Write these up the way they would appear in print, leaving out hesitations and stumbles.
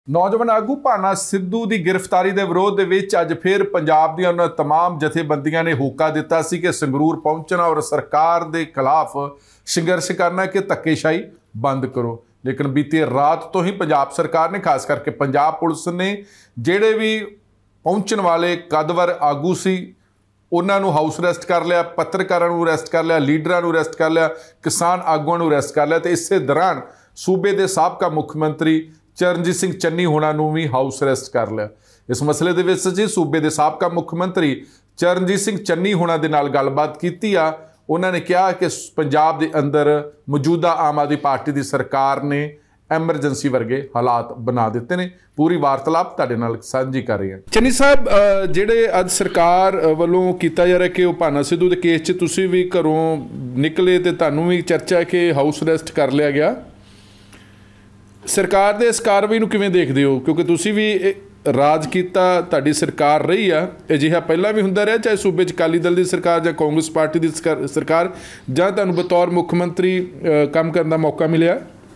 नौजवान आगू भाना सिद्धू की गिरफ्तारी के विरोध अज फिर पंजाब दी उन्हां तमाम जथेबंदियां ने होका दिता सी कि संगरूर पहुंचना और सरकार के खिलाफ संघर्ष करना कि धक्केशाही बंद करो। लेकिन बीती रात तो ही पंजाब सरकार ने खास करके पंजाब पुलिस ने जिहड़े भी पहुंचण वाले कदवर आगू सी उन्होंने हाउस अरैसट कर लिया, पत्रकारों को अरैसट कर लिया, लीडरां को अरैसट कर लिया, किसान आगुआं को अरैसट कर लिया। तो इस दौरान सूबे के साबका मुख्य मंत्री चरणजीत सिंह चन्नी होना भी हाउस अरैसट कर लिया। इस मसले के जी सूबे के साबका मुख्य मंत्री चरणजीत सिंह चन्नी होना दे नाल गलबात की आ। उन्होंने कहा कि पंजाब के अंदर मौजूदा आम आदमी पार्टी की सरकार ने एमरजेंसी वर्गे हालात बना दिते ने। पूरी वार्तालाप तुहाडे नाल साझी कर रहे हैं। चन्नी साहब, जिहड़े अज सरकार वालों किया जा रहा कि भाना सिद्धू के केस च तुसीं भी घरों निकले तो तुहानूं भी चर्चा है कि हाउस अरैसट कर लिया गया, सरकार दे इस कार्रवाई नूं किवें देखदे हो? क्योंकि तुसीं भी राज कीता, तुहाडी सरकार रही आ, अजिहा पहलां भी हुंदा रहा, चाहे सूबे च अकाली दल की सरकार या कांग्रेस पार्टी की सरकार, जां तुहानूं बतौर मुख्य मंत्री काम करने का मौका मिलिया?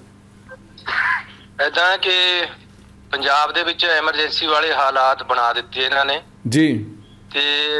इदां कि पंजाब दे विच एमरजेंसी वाले हालात बना दिते इन्हां ने जी। ते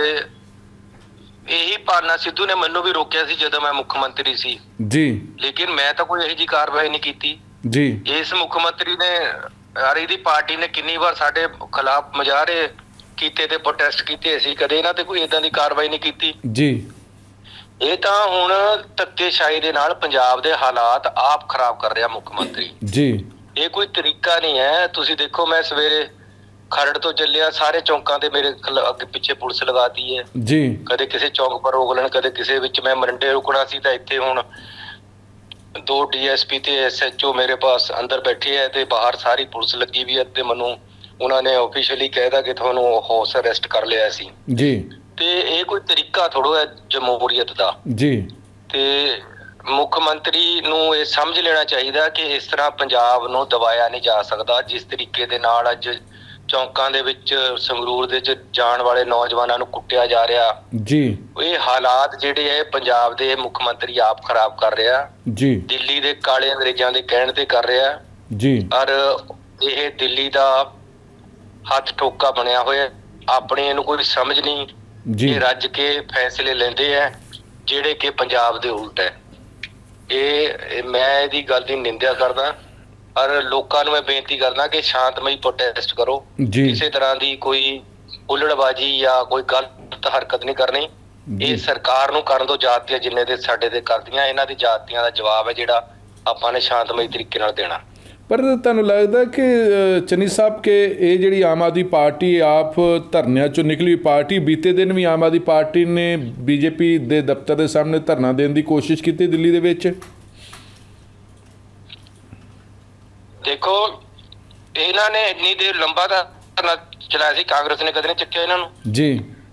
यही भाना सिद्धू ने मैनूं भी रोकिया सी जदों मैं मुख्य मंत्री सी जी, लेकिन मैं तो कोई इहो जी कार्रवाई नहीं की जी। इस मुख्य मंत्री ने यार इहदी पार्टी ने कितनी बार साडे खिलाफ मुजाहरे कीते ते प्रोटेस्ट कीते, असीं कदे इन्हां ते कोई इदां दी कार्रवाई नहीं कीती जी। ये तां हुण धक्केशाही दे नाल पंजाब दे हालात आप खराब कर रहा मुख्य मंत्री जी। ये कोई तरीका नहीं है। तुसीं देखो, मैं सवेरे खरड़ तो चलिया, सारे चौंकां ते मेरे अगे पिछे पुलिस लगाती है जी। कदे किसी चौंक पर रोक लेण, कदे किसी विच। मैं मरिंडे रुकना सी तां इत्थे हुण 2 DSP ते SHO मेरे पास अंदर बैठे है ते बाहर सारी पुलिस लगी हुई है ते मैनूं उन्होंने ऑफिशियली कहदा कि तुहानूं हाउस अरैसट कर लिया सी जी। ते ये कोई तरीका थोड़ो है जमहूरीयत दा जी। ते मुख्य मंत्री नूं ये समझ लेना चाहिए कि इस तरह पंजाब नूं दबाया नहीं जा सकता। जिस तरीके दे नाल अज चौंकां दे विच संगरूर दे च जाण वाले नौजवानों नूं कुੱਟਿਆ जा रहा जी, ये हालात जिहड़े है पंजाब दे मुख्य मंत्री आप खराब कर रहा जी। दिल्ली दे काले अंग्रेजां दे कहण ते कर रहा जी। और ये दिल्ली दा हथ ठोका बनया होया, अपने इहनूं कोई समझ नहीं जी। ये रज के फैसले लेंदे है जिहड़े कि पंजाब दे उल्ट है। ये मैं इहदी गल दी निंदा करदा और लोकां नूं मैं बेनती करदा कि शांतमई प्रोटेस्ट करो, किसी तरह की कोई उलड़बाजी या कोई गलत हरकत नहीं करनी। ये सरकार नूं करन दो, जातियां जिन्ने दे साडे ते करदियां, इन्हां दी जातियां दा जवाब है जिहड़ा आपां ने शांतमई तरीके नाल देना। पर तुहानूं लगदा कि चन्नी साहब के ये जिहड़ी आम आदमी पार्टी आप धरनिਆਂ चों निकली हुई पार्टी, बीते दिन भी आम आदमी पार्टी ने BJP ਦੇ दफ्तर के सामने धरना देने की कोशिश की दिल्ली ਦੇ ਵਿੱਚ? देखो, इन्हां ने इन्नी देर लंबा धरना चलाया सी, कांग्रेस ने कदे नहीं चुक्या इन्हां नूं जी।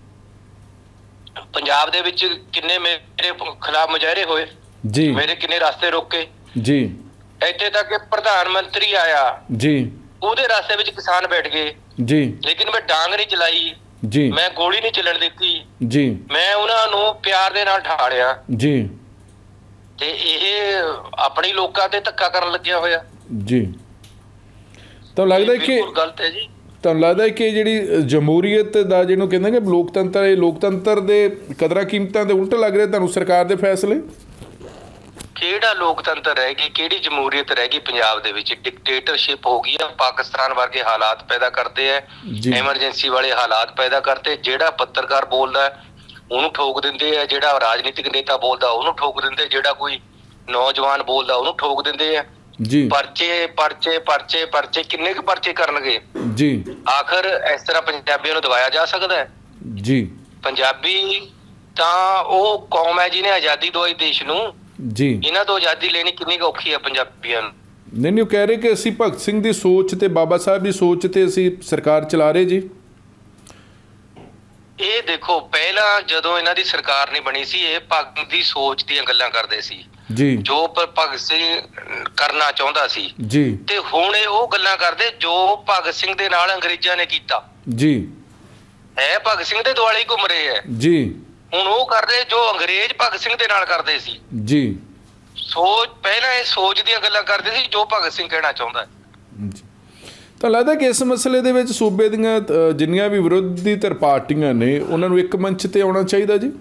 पंजाब दे विच किन्ने मेरे खिलाफ मुजाहरे होए जी, मेरे किन्ने रास्ते रोके जी, ਇੱਥੇ तक कि प्रधानमंत्री आया जी, ਉਹਦੇ रास्ते ਵਿੱਚ किसान बैठ गए जी, लेकिन मैं डांग नहीं चलाई जी, मैं गोली नहीं चलण ਦਿੱਤੀ जी, मैं ਉਹਨਾਂ ਨੂੰ ਪਿਆਰ ਦੇ ਨਾਲ ਠਾੜਿਆ ਜੀ। ਤੇ ਇਹ ਆਪਣੀ ਲੋਕਾਂ ਤੇ ਧੱਕਾ ਕਰਨ ਲੱਗਿਆ ਹੋਇਆ ਜੀ। ਤਾਂ ਲੱਗਦਾ ਕਿ ਗਲਤ ਹੈ ਜੀ। ਤੁਹਾਨੂੰ ਲੱਗਦਾ ਕਿ ਜਿਹੜੀ ਜਮਹੂਰੀਅਤ ਦਾ ਜਿਹਨੂੰ ਕਹਿੰਦੇ ਕਿ ਲੋਕਤੰਤਰ, ਇਹ ਲੋਕਤੰਤਰ ਦੇ ਕਦਰਾਂ ਕੀਮਤਾਂ ਦੇ ਉਲਟ ਲੱਗ ਰਹੇ ਤੁਹਾਨੂੰ ਸਰਕਾਰ ਦੇ ਫੈਸਲੇ? ਕਿਹੜਾ ਲੋਕਤੰਤਰ ਰਹਿ ਗਈ, ਕਿਹੜੀ ਜਮਹੂਰੀਅਤ ਰਹਿ ਗਈ ਪੰਜਾਬ ਦੇ ਵਿੱਚ? ਡਿਕਟੇਟਰਸ਼ਿਪ ਹੋ ਗਈ ਹੈ। ਪਾਕਿਸਤਾਨ ਵਰਗੇ ਹਾਲਾਤ ਪੈਦਾ ਕਰਦੇ ਹੈ, ਐਮਰਜੈਂਸੀ ਵਾਲੇ ਹਾਲਾਤ ਪੈਦਾ ਕਰਤੇ। ਜਿਹੜਾ ਪੱਤਰਕਾਰ ਬੋਲਦਾ ਉਹਨੂੰ ਠੋਕ ਦਿੰਦੇ ਆ, ਜਿਹੜਾ ਰਾਜਨੀਤਿਕ ਨੇਤਾ ਬੋਲਦਾ ਉਹਨੂੰ ਠੋਕ ਦਿੰਦੇ, ਜਿਹੜਾ ਕੋਈ ਨੌਜਵਾਨ ਬੋਲਦਾ ਉਹਨੂੰ ਠੋਕ ਦਿੰਦੇ ਆ ਜੀ। ਪਰਚੇ ਪਰਚੇ ਪਰਚੇ ਪਰਚੇ, ਕਿੰਨੇ ਕੁ ਪਰਚੇ ਕਰਨਗੇ ਜੀ? ਆਖਰ ਇਸ ਤਰ੍ਹਾਂ ਪੰਜਾਬੀਆਂ ਨੂੰ ਦਬਾਇਆ ਜਾ ਸਕਦਾ ਹੈ ਜੀ? ਪੰਜਾਬੀ ਤਾਂ ਉਹ ਕੌਮ ਹੈ ਜਿਹਨੇ ਆਜ਼ਾਦੀ ਦਵਾਈ ਦੇਸ਼ ਨੂੰ ਜੀ। ਇਹਨਾਂ ਤੋਂ ਆਜ਼ਾਦੀ ਲੈਣੀ ਕਿੰਨੀ ਔਖੀ ਹੈ ਪੰਜਾਬੀਆਂ ਨੂੰ। ਨਹੀਂ ਨਹੀਂ, ਉਹ ਕਹਿ ਰਹੇ ਕਿ ਅਸੀਂ ਭਗਤ ਸਿੰਘ ਦੀ ਸੋਚ ਤੇ ਬਾਬਾ ਸਾਹਿਬ ਦੀ ਸੋਚ ਤੇ ਅਸੀਂ ਸਰਕਾਰ ਚਲਾ ਰਹੇ ਜੀ। ਇਹ ਦੇਖੋ, ਪਹਿਲਾਂ ਜਦੋਂ ਇਹਨਾਂ ਦੀ ਸਰਕਾਰ ਨਹੀਂ ਬਣੀ ਸੀ, ਇਹ ਭਗਤ ਦੀ ਸੋਚ ਦੀਆਂ ਗੱਲਾਂ ਕਰਦੇ ਸੀ ਜੀ, ਜੋ ਭਗਤ ਸਿੰਘ ਕਰਨਾ ਚਾਹੁੰਦਾ ਸੀ ਜੀ। ਤੇ ਹੁਣ ਇਹ ਉਹ ਗੱਲਾਂ ਕਰਦੇ ਜੋ ਭਗਤ ਸਿੰਘ ਦੇ ਨਾਲ ਅੰਗਰੇਜ਼ਾਂ ਨੇ ਕੀਤਾ ਜੀ। ਇਹ ਭਗਤ ਸਿੰਘ ਦੇ ਦੁਆਲੇ ਘੁੰਮ ਰਹੇ ਹੈ ਜੀ। ਹੁਣ ਉਹ ਕਰ ਰਹੇ ਜੋ ਅੰਗਰੇਜ਼ ਭਗਤ ਸਿੰਘ ਦੇ ਨਾਲ ਕਰਦੇ ਸੀ ਜੀ। ਸੋਚ ਪਹਿਲਾਂ ਇਹ ਸੋਚ ਦੀਆਂ ਗੱਲਾਂ ਕਰਦੇ ਸੀ ਜੋ ਭਗਤ ਸਿੰਘ ਕਹਿਣਾ ਚਾਹੁੰਦਾ। ਤਾਂ ਲੱਗਦਾ ਕਿ ਇਸ ਮਸਲੇ ਦੇ ਵਿੱਚ ਸੂਬੇ ਦੀਆਂ ਜਿੰਨੀਆਂ ਵੀ ਵਿਰੋਧੀ ਧਿਰ ਪਾਰਟੀਆਂ ਨੇ ਉਹਨਾਂ ਨੂੰ ਇੱਕ ਮੰਚ ਤੇ ਆਉਣਾ ਚਾਹੀਦਾ ਜੀ।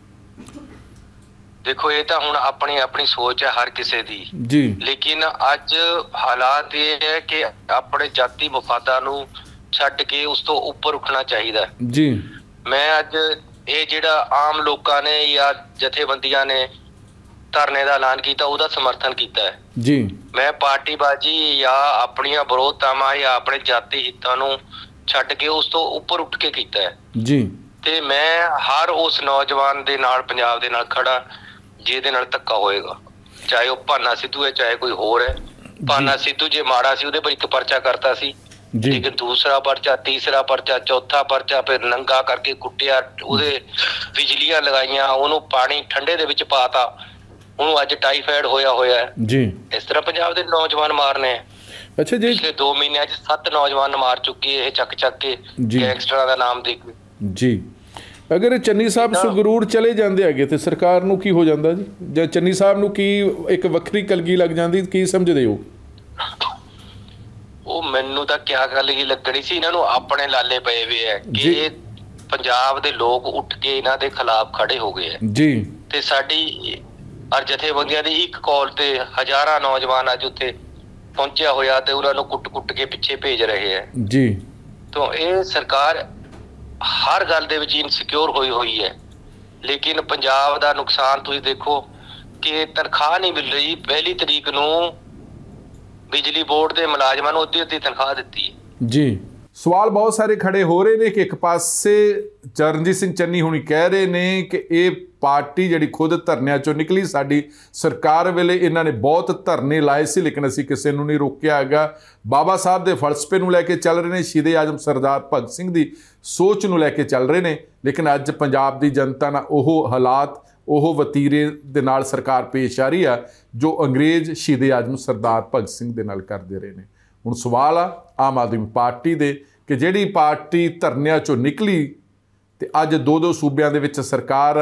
देखो ये तो हुण अपनी अपनी सोच है हर किसी दी जी, लेकिन अज हालात ये है कि अपने जाति मफादा नू छड्ड के उस तो उपर उठना चाहिए जी। मैं अज ये जिहड़ा आम लोकां ने या जथेबंदियां ने धरने का ऐलान किया उसका समर्थन किया है जी। मैं पार्टीबाजी या अपनियां विरोधतावां या अपने जाति हितां नू छड्ड के उस तो उपर उठ के किया है जी। ते मैं हर उस नौजवान दे नाल पंजाब दे नाल खड़ा ਜਿਹਦੇ ਨਾਲ ਧੱਕਾ ਹੋਏਗਾ, ਚਾਹੇ ਉਹ ਭਾਨਾ ਸਿੱਧੂ ਹੈ ਚਾਹੇ ਕੋਈ ਹੋਰ ਹੈ। ਭਾਨਾ ਸਿੱਧੂ ਜੇ ਮਾੜਾ ਸੀ ਉਹਦੇ ਪਰ ਇੱਕ ਪਰਚਾ ਕਰਤਾ ਸੀ, ਲੇਕਿਨ ਦੂਸਰਾ ਪਰਚਾ, ਤੀਸਰਾ ਪਰਚਾ, ਚੌਥਾ ਪਰਚਾ, ਫਿਰ ਨੰਗਾ ਕਰਕੇ ਕੁੱਟਿਆ, ਉਹਦੇ ਬਿਜਲੀਆਂ ਲਗਾਈਆਂ, ਉਹਨੂੰ ਪਾਣੀ ਠੰਡੇ ਦੇ ਵਿੱਚ ਪਾਤਾ, ਉਹਨੂੰ ਅੱਜ ਟਾਈਫਾਇਡ ਹੋਇਆ ਜੀ। ਇਸ ਤਰ੍ਹਾਂ ਪੰਜਾਬ ਦੇ ਨੌਜਵਾਨ ਮਾਰਨੇ। ਅੱਛਾ ਜੀ, ਪਿਛਲੇ 2 ਮਹੀਨਿਆਂ 'ਚ 7 ਨੌਜਵਾਨ ਮਾਰ ਚੁੱਕੇ ਇਹ ਚੱਕ ਕੇ ਗੈਂਗਸਟਰਾਂ ਦਾ ਨਾਮ ਦੇ ਕੇ ਜੀ। ਅਗਰ ਚੰਨੀ ਸਾਹਿਬ ਸੰਗਰੂਰ ਚਲੇ ਜਾਂਦੇ ਹੈਗੇ ਤੇ ਸਰਕਾਰ ਨੂੰ ਕੀ ਹੋ ਜਾਂਦਾ ਜੀ, ਜਾਂ ਚੰਨੀ ਸਾਹਿਬ ਨੂੰ ਕੀ ਇੱਕ ਵੱਖਰੀ ਕਲਗੀ ਲੱਗ ਜਾਂਦੀ, ਕੀ ਸਮਝਦੇ ਹੋ? ਉਹ ਮੈਨੂੰ ਤਾਂ ਕਿਆ ਗੱਲ ਹੀ ਲੱਗਣੀ ਸੀ, ਇਹਨਾਂ ਨੂੰ ਆਪਣੇ ਲਾਲੇ ਪਏ ਹੋਏ ਹੈ ਕਿ ਪੰਜਾਬ ਦੇ ਲੋਕ ਉੱਠ ਕੇ ਇਹਨਾਂ ਦੇ ਖਿਲਾਫ ਖੜੇ ਹੋ ਗਏ ਹੈ ਜੀ। ਤੇ ਸਾਡੀ ਔਰ ਜਥੇਬੰਦੀਆਂ ਦੀ ਇੱਕ ਕਾਲ ਤੇ ਹਜ਼ਾਰਾਂ ਨੌਜਵਾਨ ਅੱਜ ਉੱਥੇ ਪਹੁੰਚਿਆ ਹੋਇਆ ਤੇ ਉਹਨਾਂ ਨੂੰ ਕੁੱਟ ਕੇ ਪਿੱਛੇ ਭੇਜ ਰਹੇ ਹੈ ਜੀ। ਤਾਂ ਇਹ ਸਰਕਾਰ हर गल दे विच इनसिक्योर हुई है, लेकिन पंजाब दा नुकसान तुसीं देखो कि तनख्वाह नहीं मिल रही। 1 तरीक नूं बिजली बोर्ड के मुलाजमां नूं अद्धी तनख्वाह दित्ती है जी। सवाल बहुत सारे खड़े हो रहे हैं कि एक पासे चरणजीत सिंह चन्नी हुणी कह रहे हैं कि ये पार्टी जिहड़ी खुद धरनिਆਂ चों निकली, साडी सरकार वेले इन्हां ने बहुत धरने लाए सी, लेकिन असीं किसी नूं नहीं रोकिया हैगा। बाबा साहब दे फलसफे नूं लैके चल रहे हैं, शहीद आजम सरदार भगत सिंह दी सोच नूं लैके चल रहे हैं, लेकिन अज पंजाब दी जनता नाल ओह हालात ओह वतीरे दे नाल सरकार पेश आ रही है जो अंग्रेज शहीद आजम सरदार भगत सिंह दे नाल करदे रहे हैं। हुण सवाल आ आम आदमी पार्टी दे कि जिहड़ी पार्टी धरनिਆਂ चों निकली ते अज 2 सूबिਆਂ ਦੇ ਵਿੱਚ सरकार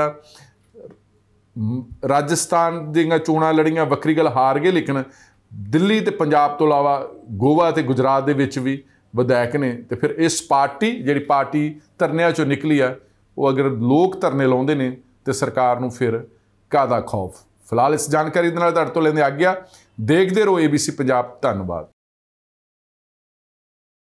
राजस्थान ਦੀਆਂ ਚੋਣਾਂ ਲੜੀਆਂ, ਵੱਖਰੀ ਗੱਲ ਹਾਰ ਗਏ, लेकिन दिल्ली ਤੇ ਪੰਜਾਬ ਤੋਂ ਇਲਾਵਾ ਗੋਆ ਤੇ ਗੁਜਰਾਤ ਦੇ ਵਿੱਚ ਵੀ ਵਿਧਾਇਕ ਨੇ। ਤੇ ਫਿਰ ਇਸ ਪਾਰਟੀ ਜਿਹੜੀ ਪਾਰਟੀ ਧਰਨਿਆਂ ਚੋਂ ਨਿਕਲੀ ਆ, ਉਹ ਅਗਰ ਲੋਕ ਧਰਨੇ ਲਾਉਂਦੇ ਨੇ ਤੇ ਸਰਕਾਰ ਨੂੰ ਫਿਰ ਕਾਹਦਾ ਖੌਫ। ਫਿਲਹਾਲ ਇਸ ਜਾਣਕਾਰੀ ਦੇ ਨਾਲ ਤੁਹਾਡੇ ਤੋਂ ਲੈਂਦੇ ਆ ਗਿਆ। ਦੇਖਦੇ ਰਹੋ ABC ਪੰਜਾਬ। ਧੰਨਵਾਦ।